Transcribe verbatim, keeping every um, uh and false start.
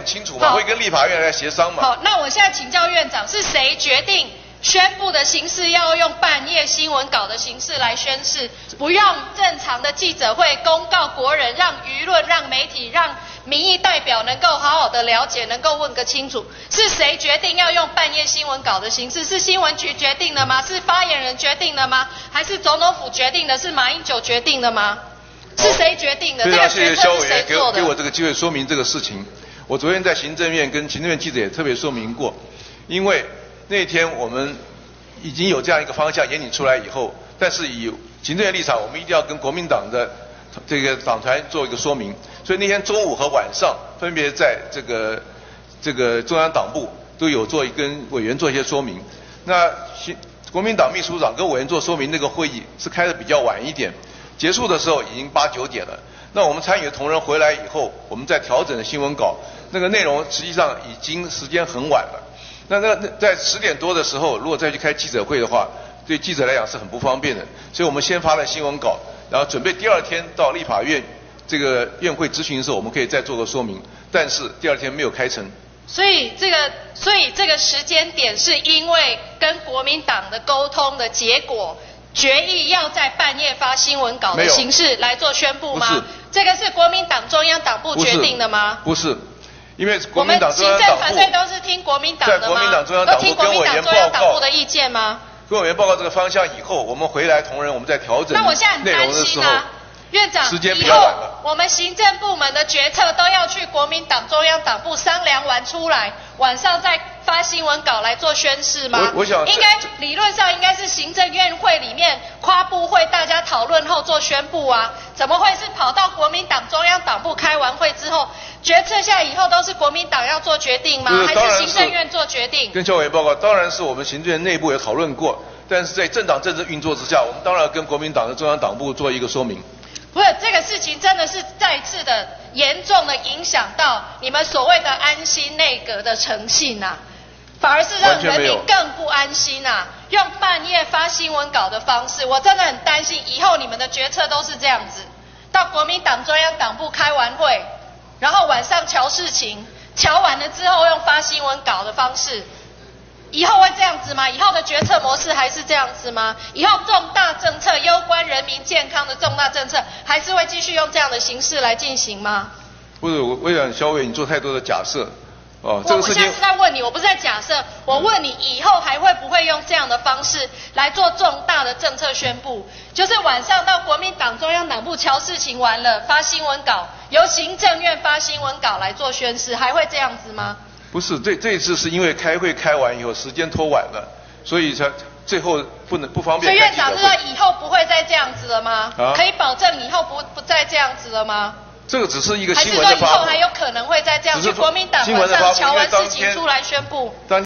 清楚嘛，会跟立法院来协商嘛。 好，那我现在请教院长，是谁决定宣布的形式要用半夜新闻稿的形式来宣示，不用正常的记者会公告国人，让舆论、让媒体、让民意代表能够好好的了解，能够问个清楚？是谁决定要用半夜新闻稿的形式？是新闻局决定的吗？是发言人决定的吗？还是总统府决定的？是马英九决定的吗？是谁决定的？ 非常谢谢萧委员给给我这个机会说明这个事情。我昨天在行政院跟行政院记者也特别说明过，因为那天我们已经有这样一个方向研拟出来以后，但是以行政院立场，我们一定要跟国民党的这个党团做一个说明。所以那天中午和晚上分别在这个这个中央党部都有做跟委员做一些说明。那国民党秘书长跟委员做说明，那个会议是开得比较晚一点，结束的时候已经八九点了。那我们参与的同仁回来以后，我们在调整新闻稿，那个内容实际上已经时间很晚了。那那那在十点多的时候，如果再去开记者会的话，对记者来讲是很不方便的。所以我们先发了新闻稿，然后准备第二天到立法院这个院会咨询的时候，我们可以再做个说明。但是第二天没有开成。 所以这个，所以这个时间点是因为跟国民党的沟通的结果，决议要在半夜发新闻稿的形式来做宣布吗？ 不是， 这个是国民党中央党部决定的吗？ 不是。不是，因为国民党中央党部， 我们行政团队都是听国民党的吗？ 在国民党中央党部跟委员报告， 党部的意见吗？ 跟委员报告这个方向以后，我们回来同仁我们在调整内容的时候， 院长， 时间比较晚了。 我们行政部门的决策都要去国民党中央党部商量完出来，晚上再发新闻稿来做宣示吗？ 我我想应该理论上应该是行政院会里面跨部会大家讨论后做宣布啊，怎么会是跑到国民党中央党部开完会之后，决策下以后都是国民党要做决定吗？还是行政院做决定？ 跟校委员报告，当然是我们行政院内部也讨论过，但是在政党政治运作之下，我们当然要跟国民党的中央党部做一个说明。 不是，这个事情真的是再次的严重的影响到你们所谓的安心内阁的诚信啊，反而是让人民更不安心啊！用半夜发新闻稿的方式，我真的很担心以后你们的决策都是这样子，到国民党中央党部开完会，然后晚上瞧事情，瞧完了之后用发新闻稿的方式。以后会这样子吗？以后的决策模式还是这样子吗？以后重大政策攸关人民健康的重大政策，还是会继续用这样的形式来进行吗？ 不是，我我想萧委你做太多的假设，哦，这个事情。 我现在是在问你，我不是在假设，我问你以后还会不会用这样的方式来做重大的政策宣布？就是晚上到国民党中央党部瞧事情完了，发新闻稿，由行政院发新闻稿来做宣示，还会这样子吗？ 不是，这这一次是因为开会开完以后时间拖晚了，所以才最后不能不方便。 所以院长是说以后不会再这样子了吗？ 啊、 可以保证以后不不再这样子了吗？ 这个只是一个新闻的发布， 还是说以后还有可能会再这样？去国民党晚上瞧完事情出来宣布。